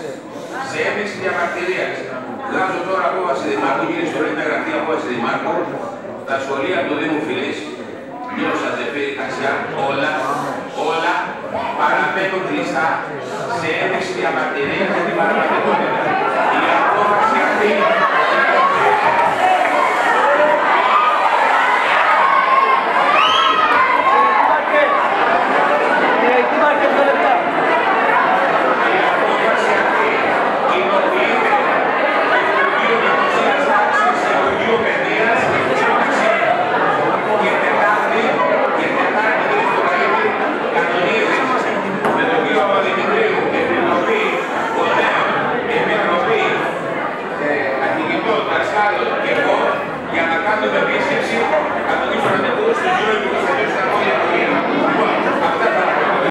σε ένδειξη διαμαρτυρίας. Βγάζω τώρα απόφαση Δημάρχου, κύριε Στολή, να γραφτεί απόφαση Δημάρχου. Τα σχολεία του Δήμου Φυλής, Νιώσα, Ζεφύρι, Αξιά, όλα παραμένουν κλειστά σε ένδειξη